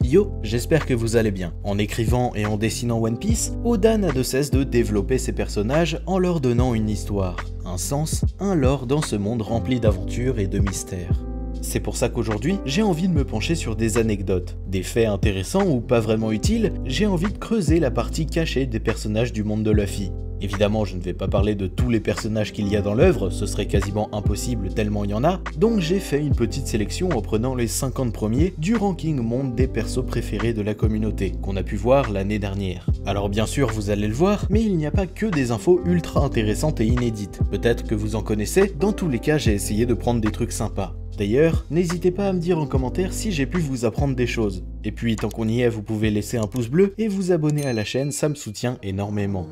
Yo, j'espère que vous allez bien. En écrivant et en dessinant One Piece, Oda n'a de cesse de développer ses personnages en leur donnant une histoire, un sens, un lore dans ce monde rempli d'aventures et de mystères. C'est pour ça qu'aujourd'hui, j'ai envie de me pencher sur des anecdotes, des faits intéressants ou pas vraiment utiles, j'ai envie de creuser la partie cachée des personnages du monde de Luffy. Évidemment, je ne vais pas parler de tous les personnages qu'il y a dans l'œuvre, ce serait quasiment impossible tellement il y en a, donc j'ai fait une petite sélection en prenant les 50 premiers du ranking monde des persos préférés de la communauté, qu'on a pu voir l'année dernière. Alors bien sûr, vous allez le voir, mais il n'y a pas que des infos ultra intéressantes et inédites. Peut-être que vous en connaissez, dans tous les cas j'ai essayé de prendre des trucs sympas. D'ailleurs, n'hésitez pas à me dire en commentaire si j'ai pu vous apprendre des choses. Et puis tant qu'on y est, vous pouvez laisser un pouce bleu et vous abonner à la chaîne, ça me soutient énormément.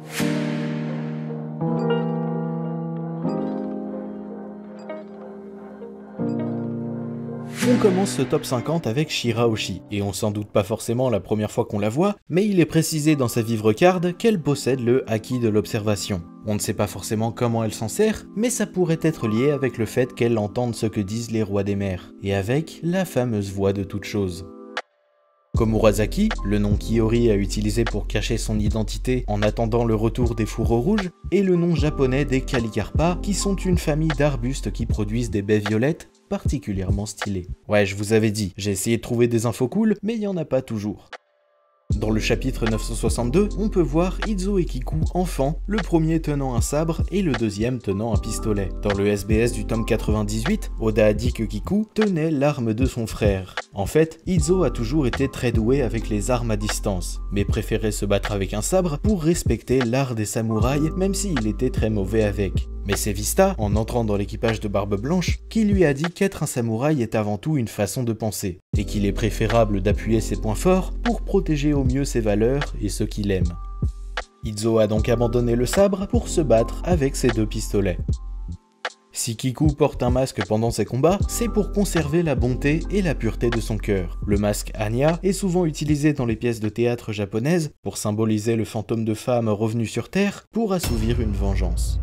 On commence ce top 50 avec Shirahoshi, et on s'en doute pas forcément la première fois qu'on la voit, mais il est précisé dans sa vivre card qu'elle possède le Haki de l'observation. On ne sait pas forcément comment elle s'en sert, mais ça pourrait être lié avec le fait qu'elle entende ce que disent les rois des mers, et avec la fameuse voix de toute chose. Komurasaki, le nom qu'Iori a utilisé pour cacher son identité en attendant le retour des fourreaux rouges, et le nom japonais des Calicarpa, qui sont une famille d'arbustes qui produisent des baies violettes particulièrement stylées. Ouais, je vous avais dit, j'ai essayé de trouver des infos cool, mais il n'y en a pas toujours. Dans le chapitre 962, on peut voir Izo et Kiku enfants, le premier tenant un sabre et le deuxième tenant un pistolet. Dans le SBS du tome 98, Oda a dit que Kiku tenait l'arme de son frère. En fait, Izo a toujours été très doué avec les armes à distance, mais préférait se battre avec un sabre pour respecter l'art des samouraïs, même s'il était très mauvais avec. Mais c'est Vista, en entrant dans l'équipage de Barbe Blanche, qui lui a dit qu'être un samouraï est avant tout une façon de penser, et qu'il est préférable d'appuyer ses points forts pour protéger au mieux ses valeurs et ceux qu'il aime. Izo a donc abandonné le sabre pour se battre avec ses deux pistolets. Si Kiku porte un masque pendant ses combats, c'est pour conserver la bonté et la pureté de son cœur. Le masque Anya est souvent utilisé dans les pièces de théâtre japonaises pour symboliser le fantôme de femme revenu sur Terre pour assouvir une vengeance.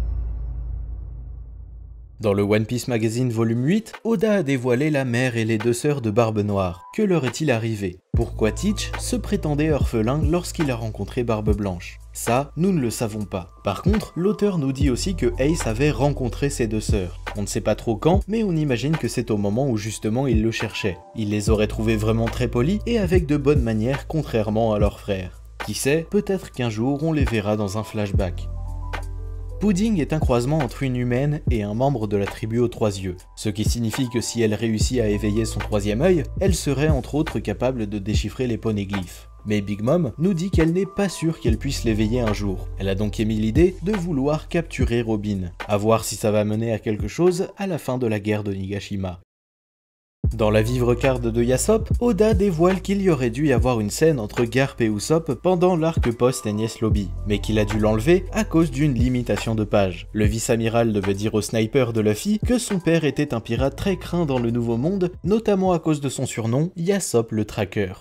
Dans le One Piece Magazine volume 8, Oda a dévoilé la mère et les deux sœurs de Barbe Noire. Que leur est-il arrivé? Pourquoi Teach se prétendait orphelin lorsqu'il a rencontré Barbe Blanche? Ça, nous ne le savons pas. Par contre, l'auteur nous dit aussi que Ace avait rencontré ses deux sœurs. On ne sait pas trop quand, mais on imagine que c'est au moment où justement il le cherchait. Il les aurait trouvées vraiment très polies et avec de bonnes manières contrairement à leurs frères. Qui sait, peut-être qu'un jour on les verra dans un flashback. Pudding est un croisement entre une humaine et un membre de la tribu aux trois yeux, ce qui signifie que si elle réussit à éveiller son troisième œil, elle serait entre autres capable de déchiffrer les poneglyphes. Mais Big Mom nous dit qu'elle n'est pas sûre qu'elle puisse l'éveiller un jour. Elle a donc émis l'idée de vouloir capturer Robin, à voir si ça va mener à quelque chose à la fin de la guerre de Nigashima. Dans la vivre card de Yasopp, Oda dévoile qu'il y aurait dû y avoir une scène entre Garp et Usopp pendant l'arc post-Enies Lobby, mais qu'il a dû l'enlever à cause d'une limitation de pages. Le vice-amiral devait dire au sniper de Luffy que son père était un pirate très craint dans le Nouveau Monde, notamment à cause de son surnom, Yasopp le Tracker.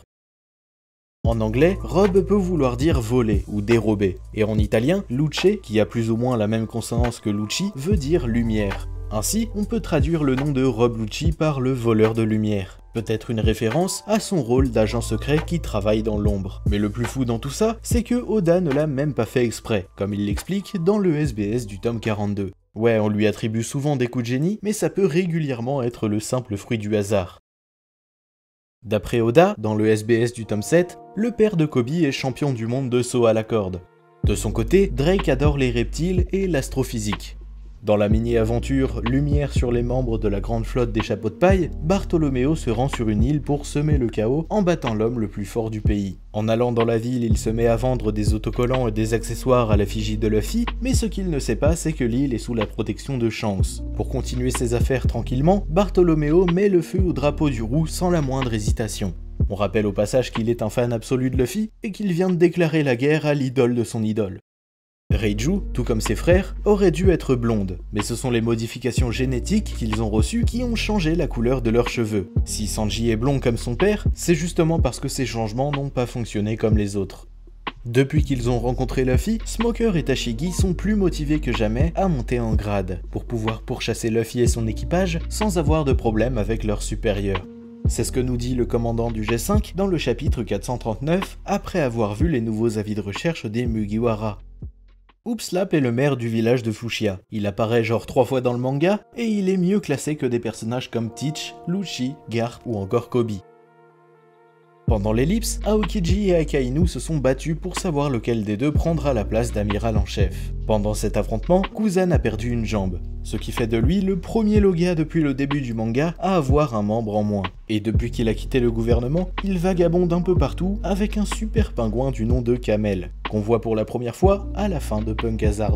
En anglais, robe peut vouloir dire voler ou dérober, et en italien, luce, qui a plus ou moins la même consonance que luci, veut dire lumière. Ainsi, on peut traduire le nom de Rob Lucci par le voleur de lumière. Peut-être une référence à son rôle d'agent secret qui travaille dans l'ombre. Mais le plus fou dans tout ça, c'est que Oda ne l'a même pas fait exprès, comme il l'explique dans le SBS du tome 42. Ouais, on lui attribue souvent des coups de génie, mais ça peut régulièrement être le simple fruit du hasard. D'après Oda, dans le SBS du tome 7, le père de Kobe est champion du monde de saut à la corde. De son côté, Drake adore les reptiles et l'astrophysique. Dans la mini-aventure Lumière sur les membres de la grande flotte des chapeaux de paille, Bartholoméo se rend sur une île pour semer le chaos en battant l'homme le plus fort du pays. En allant dans la ville, il se met à vendre des autocollants et des accessoires à l'effigie de Luffy, mais ce qu'il ne sait pas, c'est que l'île est sous la protection de Shanks. Pour continuer ses affaires tranquillement, Bartholoméo met le feu au drapeau du roux sans la moindre hésitation. On rappelle au passage qu'il est un fan absolu de Luffy et qu'il vient de déclarer la guerre à l'idole de son idole. Reiju, tout comme ses frères, aurait dû être blonde, mais ce sont les modifications génétiques qu'ils ont reçues qui ont changé la couleur de leurs cheveux. Si Sanji est blond comme son père, c'est justement parce que ces changements n'ont pas fonctionné comme les autres. Depuis qu'ils ont rencontré Luffy, Smoker et Tashigi sont plus motivés que jamais à monter en grade, pour pouvoir pourchasser Luffy et son équipage sans avoir de problème avec leurs supérieurs. C'est ce que nous dit le commandant du G5 dans le chapitre 439, après avoir vu les nouveaux avis de recherche des Mugiwara. Upslap est le maire du village de Fushia. Il apparaît genre 3 fois dans le manga, et il est mieux classé que des personnages comme Teach, Lucci, Garp ou encore Kobe. Pendant l'ellipse, Aokiji et Akainu se sont battus pour savoir lequel des deux prendra la place d'amiral en chef. Pendant cet affrontement, Kuzan a perdu une jambe, ce qui fait de lui le premier Logia depuis le début du manga à avoir un membre en moins. Et depuis qu'il a quitté le gouvernement, il vagabonde un peu partout avec un super pingouin du nom de Kamel, qu'on voit pour la première fois à la fin de Punk Hazard.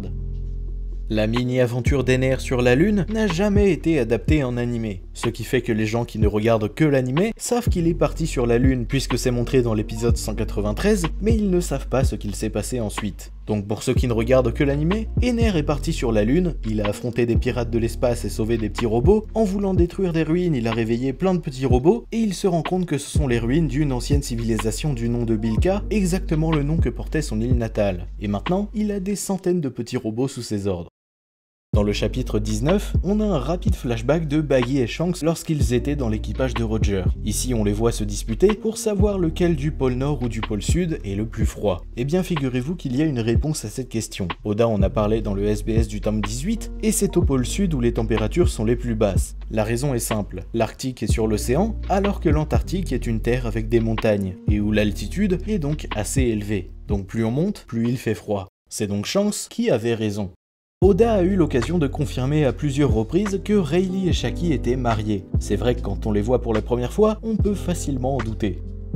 La mini-aventure d'Ener sur la Lune n'a jamais été adaptée en animé, ce qui fait que les gens qui ne regardent que l'animé savent qu'il est parti sur la Lune puisque c'est montré dans l'épisode 193, mais ils ne savent pas ce qu'il s'est passé ensuite. Donc pour ceux qui ne regardent que l'animé, Ener est parti sur la Lune, il a affronté des pirates de l'espace et sauvé des petits robots, en voulant détruire des ruines il a réveillé plein de petits robots, et il se rend compte que ce sont les ruines d'une ancienne civilisation du nom de Bilka, exactement le nom que portait son île natale. Et maintenant, il a des centaines de petits robots sous ses ordres. Dans le chapitre 19, on a un rapide flashback de Baggy et Shanks lorsqu'ils étaient dans l'équipage de Roger. Ici on les voit se disputer pour savoir lequel du pôle Nord ou du pôle Sud est le plus froid. Et bien figurez-vous qu'il y a une réponse à cette question. Oda en a parlé dans le SBS du tome 18, et c'est au pôle Sud où les températures sont les plus basses. La raison est simple, l'Arctique est sur l'océan, alors que l'Antarctique est une terre avec des montagnes, et où l'altitude est donc assez élevée. Donc plus on monte, plus il fait froid. C'est donc Shanks qui avait raison. Oda a eu l'occasion de confirmer à plusieurs reprises que Rayleigh et Shaki étaient mariés. C'est vrai que quand on les voit pour la première fois, on peut facilement en douter.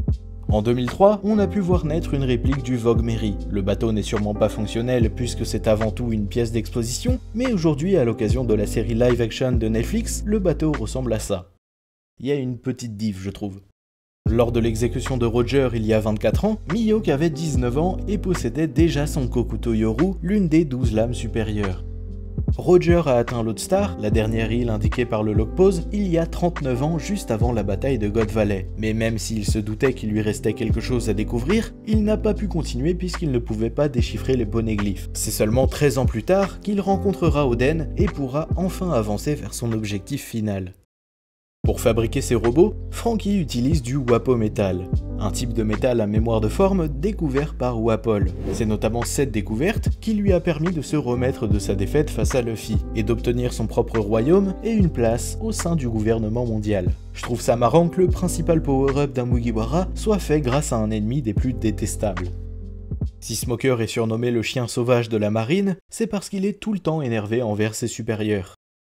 En 2003, on a pu voir naître une réplique du Vogue Mary. Le bateau n'est sûrement pas fonctionnel puisque c'est avant tout une pièce d'exposition, mais aujourd'hui, à l'occasion de la série live action de Netflix, le bateau ressemble à ça. Il y a une petite diff, je trouve. Lors de l'exécution de Roger il y a 24 ans, Mihawk avait 19 ans et possédait déjà son Kokuto Yoru, l'une des 12 lames supérieures. Roger a atteint Lodestar, la dernière île indiquée par le log pose, il y a 39 ans juste avant la bataille de God Valley. Mais même s'il se doutait qu'il lui restait quelque chose à découvrir, il n'a pas pu continuer puisqu'il ne pouvait pas déchiffrer les poneglyphes. C'est seulement 13 ans plus tard qu'il rencontrera Oden et pourra enfin avancer vers son objectif final. Pour fabriquer ses robots, Franky utilise du Wapo Metal, un type de métal à mémoire de forme découvert par Wapol. C'est notamment cette découverte qui lui a permis de se remettre de sa défaite face à Luffy, et d'obtenir son propre royaume et une place au sein du gouvernement mondial. Je trouve ça marrant que le principal power-up d'un Mugiwara soit fait grâce à un ennemi des plus détestables. Si Smoker est surnommé le chien sauvage de la marine, c'est parce qu'il est tout le temps énervé envers ses supérieurs.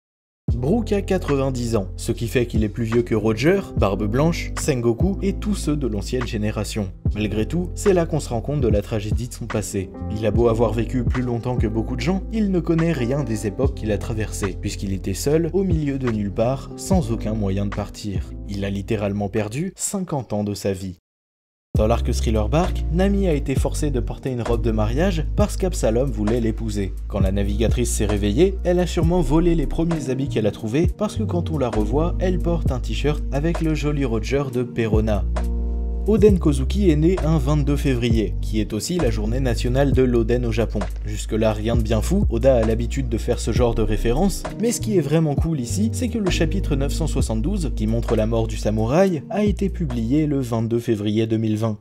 Brook a 90 ans, ce qui fait qu'il est plus vieux que Roger, Barbe Blanche, Sengoku et tous ceux de l'ancienne génération. Malgré tout, c'est là qu'on se rend compte de la tragédie de son passé. Il a beau avoir vécu plus longtemps que beaucoup de gens, il ne connaît rien des époques qu'il a traversées, puisqu'il était seul, au milieu de nulle part, sans aucun moyen de partir. Il a littéralement perdu 50 ans de sa vie. Dans l'arc Thriller Bark, Nami a été forcée de porter une robe de mariage parce qu'Absalom voulait l'épouser. Quand la navigatrice s'est réveillée, elle a sûrement volé les premiers habits qu'elle a trouvés parce que quand on la revoit, elle porte un t-shirt avec le joli Roger de Perona. Oden Kozuki est né un 22 février, qui est aussi la journée nationale de l'Oden au Japon. Jusque là rien de bien fou, Oda a l'habitude de faire ce genre de références, mais ce qui est vraiment cool ici, c'est que le chapitre 972, qui montre la mort du samouraï, a été publié le 22 février 2020.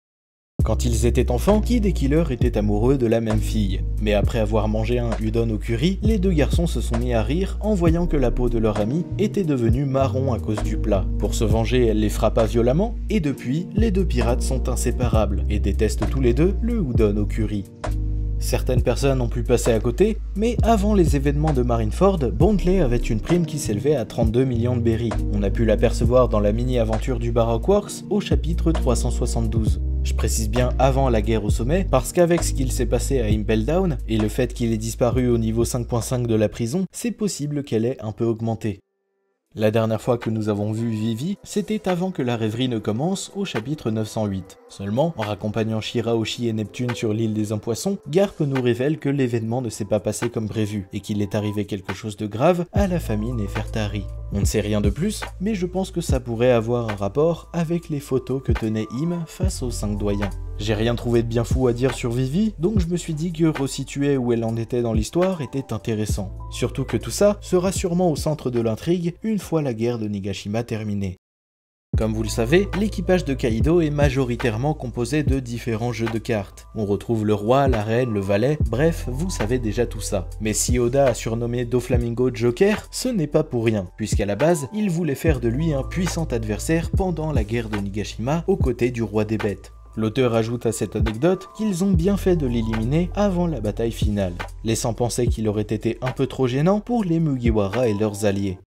Quand ils étaient enfants, Kid et Killer étaient amoureux de la même fille. Mais après avoir mangé un udon au curry, les deux garçons se sont mis à rire en voyant que la peau de leur amie était devenue marron à cause du plat. Pour se venger, elle les frappa violemment, et depuis, les deux pirates sont inséparables et détestent tous les deux le udon au curry. Certaines personnes ont pu passer à côté, mais avant les événements de Marineford, Bondley avait une prime qui s'élevait à 32 millions de berries. On a pu l'apercevoir dans la mini-aventure du Baroque Works au chapitre 372. Je précise bien avant la guerre au sommet, parce qu'avec ce qu'il s'est passé à Impel Down, et le fait qu'il ait disparu au niveau 5.5 de la prison, c'est possible qu'elle ait un peu augmenté. La dernière fois que nous avons vu Vivi, c'était avant que la rêverie ne commence au chapitre 908. Seulement, en raccompagnant Shirahoshi et Neptune sur l'île des Impoissons, Garp nous révèle que l'événement ne s'est pas passé comme prévu, et qu'il est arrivé quelque chose de grave à la famille Nefertari. On ne sait rien de plus, mais je pense que ça pourrait avoir un rapport avec les photos que tenait Im face aux 5 doyens. J'ai rien trouvé de bien fou à dire sur Vivi, donc je me suis dit que resituer où elle en était dans l'histoire était intéressant. Surtout que tout ça sera sûrement au centre de l'intrigue une fois la guerre de Nigashima terminée. Comme vous le savez, l'équipage de Kaido est majoritairement composé de différents jeux de cartes. On retrouve le roi, la reine, le valet, bref, vous savez déjà tout ça. Mais si Oda a surnommé Doflamingo Joker, ce n'est pas pour rien, puisqu'à la base, il voulait faire de lui un puissant adversaire pendant la guerre de Nigashima aux côtés du roi des bêtes. L'auteur ajoute à cette anecdote qu'ils ont bien fait de l'éliminer avant la bataille finale, laissant penser qu'il aurait été un peu trop gênant pour les Mugiwara et leurs alliés.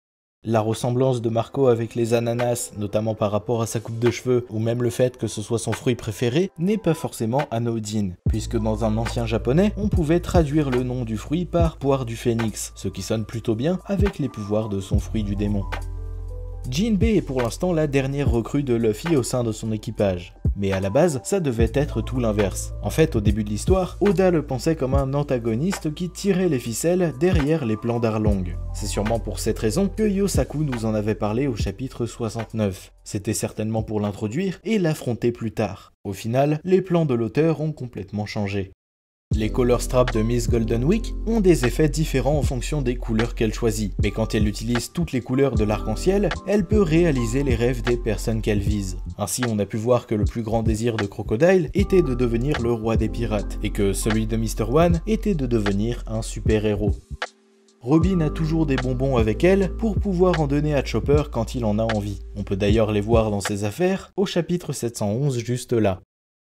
La ressemblance de Marco avec les ananas, notamment par rapport à sa coupe de cheveux, ou même le fait que ce soit son fruit préféré, n'est pas forcément anodine, puisque dans un ancien japonais, on pouvait traduire le nom du fruit par poire du phénix, ce qui sonne plutôt bien avec les pouvoirs de son fruit du démon. Jinbei est pour l'instant la dernière recrue de Luffy au sein de son équipage. Mais à la base, ça devait être tout l'inverse. En fait, au début de l'histoire, Oda le pensait comme un antagoniste qui tirait les ficelles derrière les plans d'Arlong. C'est sûrement pour cette raison que Yosaku nous en avait parlé au chapitre 69. C'était certainement pour l'introduire et l'affronter plus tard. Au final, les plans de l'auteur ont complètement changé. Les color straps de Miss Golden Week ont des effets différents en fonction des couleurs qu'elle choisit, mais quand elle utilise toutes les couleurs de l'arc-en-ciel, elle peut réaliser les rêves des personnes qu'elle vise. Ainsi, on a pu voir que le plus grand désir de Crocodile était de devenir le roi des pirates, et que celui de Mr. One était de devenir un super-héros. Robin a toujours des bonbons avec elle pour pouvoir en donner à Chopper quand il en a envie. On peut d'ailleurs les voir dans ses affaires au chapitre 711 juste là.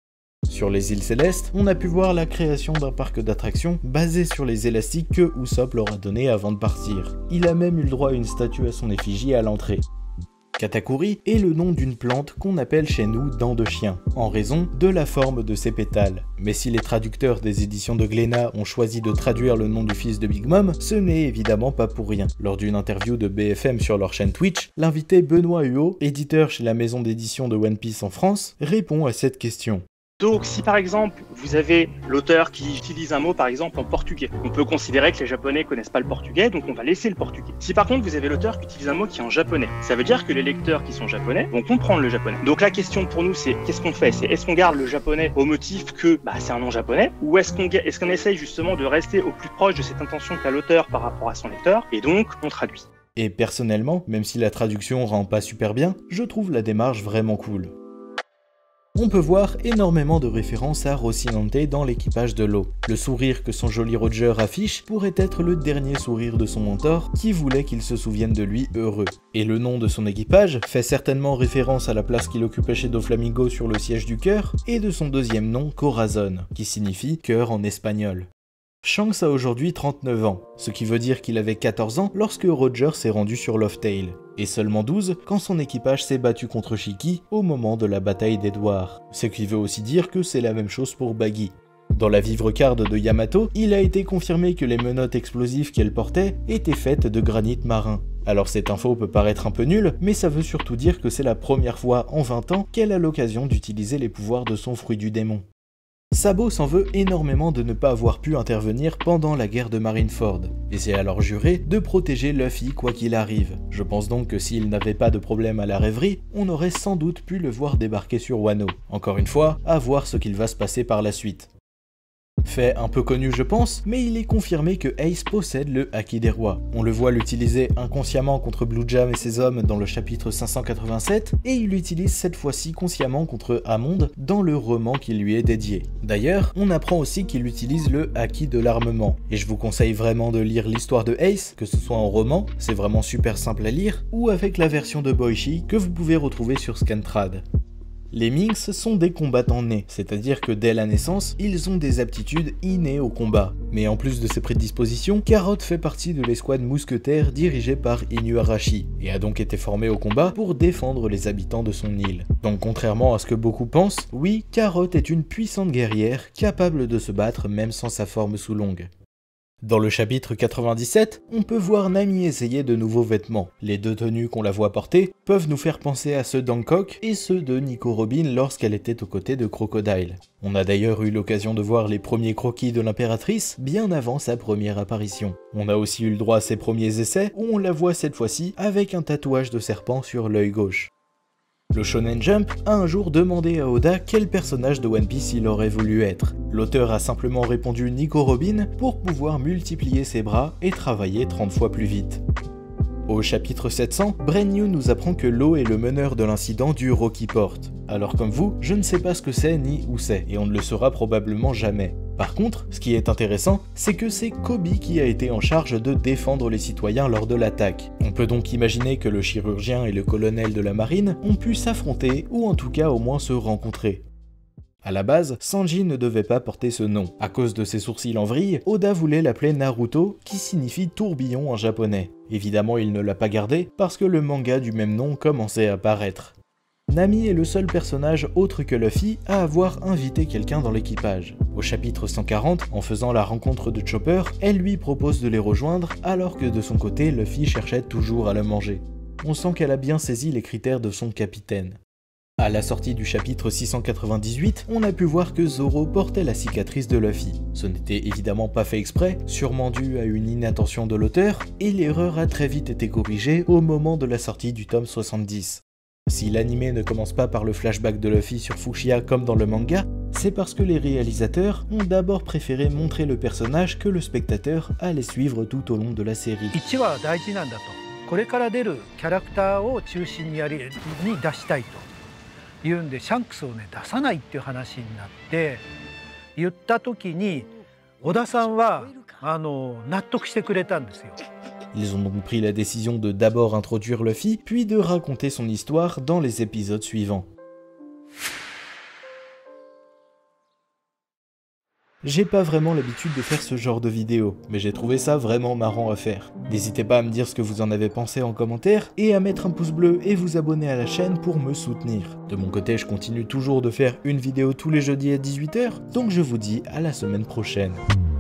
Sur les îles Célestes, on a pu voir la création d'un parc d'attractions basé sur les élastiques que Usopp leur a donné avant de partir. Il a même eu le droit à une statue à son effigie à l'entrée. Katakuri est le nom d'une plante qu'on appelle chez nous dent de chien, en raison de la forme de ses pétales. Mais si les traducteurs des éditions de Glénat ont choisi de traduire le nom du fils de Big Mom, ce n'est évidemment pas pour rien. Lors d'une interview de BFM sur leur chaîne Twitch, l'invité Benoît Huot, éditeur chez la maison d'édition de One Piece en France, répond à cette question. Donc si par exemple vous avez l'auteur qui utilise un mot par exemple en portugais, on peut considérer que les japonais connaissent pas le portugais, donc on va laisser le portugais. Si par contre vous avez l'auteur qui utilise un mot qui est en japonais, ça veut dire que les lecteurs qui sont japonais vont comprendre le japonais. Donc la question pour nous c'est qu'est-ce qu'on fait? C'est est-ce qu'on garde le japonais au motif que c'est un nom japonais, ou est-ce qu'on essaye justement de rester au plus proche de cette intention qu'a l'auteur par rapport à son lecteur, et donc on traduit. Et personnellement, même si la traduction rend pas super bien, je trouve la démarche vraiment cool. On peut voir énormément de références à Rocinante dans l'équipage de l'eau. Le sourire que son joli Roger affiche pourrait être le dernier sourire de son mentor qui voulait qu'il se souvienne de lui heureux. Et le nom de son équipage fait certainement référence à la place qu'il occupait chez Doflamingo sur le siège du cœur et de son deuxième nom Corazon, qui signifie cœur en espagnol. Shanks a aujourd'hui 39 ans, ce qui veut dire qu'il avait 14 ans lorsque Roger s'est rendu sur Loftail, et seulement 12 quand son équipage s'est battu contre Shiki au moment de la bataille d'Edward, ce qui veut aussi dire que c'est la même chose pour Baggy. Dans la vivre-card de Yamato, il a été confirmé que les menottes explosives qu'elle portait étaient faites de granit marin. Alors cette info peut paraître un peu nulle, mais ça veut surtout dire que c'est la première fois en 20 ans qu'elle a l'occasion d'utiliser les pouvoirs de son fruit du démon. Sabo s'en veut énormément de ne pas avoir pu intervenir pendant la guerre de Marineford, et s'est alors juré de protéger Luffy quoi qu'il arrive. Je pense donc que s'il n'avait pas de problème à la rêverie, on aurait sans doute pu le voir débarquer sur Wano. Encore une fois, à voir ce qu'il va se passer par la suite. Fait un peu connu je pense, mais il est confirmé que Ace possède le Haki des rois. On le voit l'utiliser inconsciemment contre Blue Jam et ses hommes dans le chapitre 587, et il l'utilise cette fois-ci consciemment contre Amond dans le roman qui lui est dédié. D'ailleurs, on apprend aussi qu'il utilise le Haki de l'armement, et je vous conseille vraiment de lire l'histoire de Ace, que ce soit en roman, c'est vraiment super simple à lire, ou avec la version de Boichi que vous pouvez retrouver sur Scantrad. Les Minx sont des combattants nés, c'est-à-dire que dès la naissance, ils ont des aptitudes innées au combat. Mais en plus de ces prédispositions, Carrot fait partie de l'escouade mousquetaire dirigée par Inuarashi, et a donc été formé au combat pour défendre les habitants de son île. Donc contrairement à ce que beaucoup pensent, oui, Carrot est une puissante guerrière, capable de se battre même sans sa forme sous longue. Dans le chapitre 97, on peut voir Nami essayer de nouveaux vêtements. Les deux tenues qu'on la voit porter peuvent nous faire penser à ceux d'Hancock et ceux de Nico Robin lorsqu'elle était aux côtés de Crocodile. On a d'ailleurs eu l'occasion de voir les premiers croquis de l'impératrice bien avant sa première apparition. On a aussi eu le droit à ses premiers essais où on la voit cette fois-ci avec un tatouage de serpent sur l'œil gauche. Le Shonen Jump a un jour demandé à Oda quel personnage de One Piece il aurait voulu être. L'auteur a simplement répondu Nico Robin pour pouvoir multiplier ses bras et travailler 30 fois plus vite. Au chapitre 700, Brand New nous apprend que Law est le meneur de l'incident du Rocky Port. Alors comme vous, je ne sais pas ce que c'est ni où c'est, et on ne le saura probablement jamais. Par contre, ce qui est intéressant, c'est que c'est Kobe qui a été en charge de défendre les citoyens lors de l'attaque. On peut donc imaginer que le chirurgien et le colonel de la marine ont pu s'affronter, ou en tout cas au moins se rencontrer. À la base, Sanji ne devait pas porter ce nom. À cause de ses sourcils en vrille, Oda voulait l'appeler Naruto, qui signifie tourbillon en japonais. Évidemment, il ne l'a pas gardé, parce que le manga du même nom commençait à paraître. Nami est le seul personnage autre que Luffy à avoir invité quelqu'un dans l'équipage. Au chapitre 140, en faisant la rencontre de Chopper, elle lui propose de les rejoindre, alors que de son côté, Luffy cherchait toujours à le manger. On sent qu'elle a bien saisi les critères de son capitaine. À la sortie du chapitre 698, on a pu voir que Zoro portait la cicatrice de Luffy. Ce n'était évidemment pas fait exprès, sûrement dû à une inattention de l'auteur, et l'erreur a très vite été corrigée au moment de la sortie du tome 70. Si l'anime ne commence pas par le flashback de Luffy sur Fushia comme dans le manga, c'est parce que les réalisateurs ont d'abord préféré montrer le personnage que le spectateur allait suivre tout au long de la série. これから出るキャラクターを中心に出したいというんでシャンクスをね出さないっていう話になって言った時に小田さんは納得してくれたんですよ。 Ils ont donc pris la décision de d'abord introduire Luffy, puis de raconter son histoire dans les épisodes suivants. J'ai pas vraiment l'habitude de faire ce genre de vidéo, mais j'ai trouvé ça vraiment marrant à faire. N'hésitez pas à me dire ce que vous en avez pensé en commentaire, et à mettre un pouce bleu et vous abonner à la chaîne pour me soutenir. De mon côté, je continue toujours de faire une vidéo tous les jeudis à 18 h, donc je vous dis à la semaine prochaine.